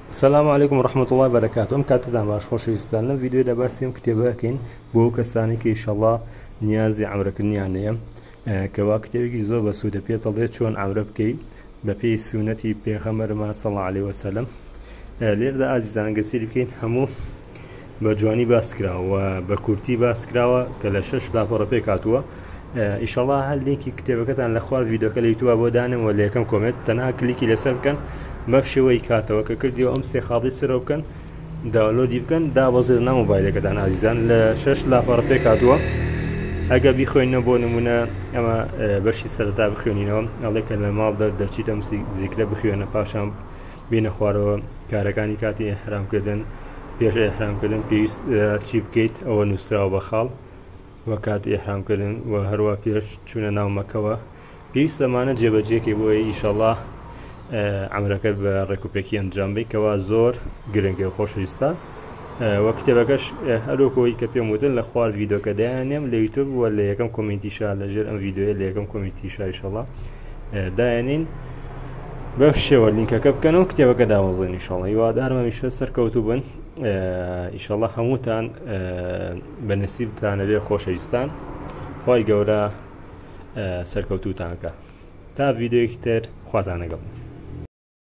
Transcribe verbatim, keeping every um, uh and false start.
السلام عليكم ورحمة الله وبركاته. ام كاتدان باش خۆشەویستان لەم ڤیدیۆدا باسیم کتێبەکەین بۆ کەسانی کە ئینشەڵڵا نیازی عەمرەکردنیان هەیە کەوا کتێبێکی زۆر بەسوودە پێت دەڵێت چۆن عەمرە بکەیت بە پێی سونەتی پێغەمبەرمان صلی الله علیه وسلم. لێرەدا ئازیزان گەسیری بکەین هەموو بە جوانی باس کراوە و بە کورتی باس کراوە کە لە شەش لاپەڕە پێک هاتووە. ئینشەڵڵا هەر لینکی کتێبەکەتان لە خوار ڤیدیۆکە لە یوتیوبە بۆ دانم و لە یەکەم کۆمنت تەنها کلیکی لەسەر بکەن بە شێوەی کاتەوە کە کردیەوە ئەم سێ خاڵی سەرەوە بکەن داونلۆدی بکەن دابەزێت ناو مۆبایلەکەتان ئازیزان لە شەش لاپەڕە پێک هاتووە. ئەگە بیخۆینەوە بۆ نمونە ئەمە بەشی سەرەتا بخوێنینەوە ئەڵێ کە لە ماڵ دەرچیت ئەم زیکرە بخوێنە پاشان بینە خوارەوە کارەکانی کاتی ئیحرامکردن پێش ئیحرامکردن پێویست چی بکەیت ئەوە نووسراوە بە خاڵ وە کاتی ئیحرامکردن و هەروە پێش چوونە ناو مەکەوە پێویست ئەمانە جێبەجێکی بۆیە ئینشەڵڵا عەمرەکە بە ڕێکوپێکی ئەنجام بدەیت کەوا زۆر گرنگە و خۆشەویستە. وە کتێبەکەش هەروەکەوەی کە پێم وتن لە خوار ڤیدیۆکە دایانێم لە یوتیوب وە لە یەکەم کۆمنتیشا لەژێر ئەم ڤیدیۆیە لە یەکەم کۆمنتیشا ئینشەڵڵا دایانین بە شێوە لینکەکە بکەن و کتێبەکە داوەزێن ئینشەڵڵا. هیوادارم هەمیشە سەرکەوتوو بن ئینشەڵڵا هەمووتان بە نەسیبتانە بێ خۆشەویستان خوای گەورە سەرکەوتووتانکە. تا ڤیدیۆیەکی تر خواتان لەگەڵ.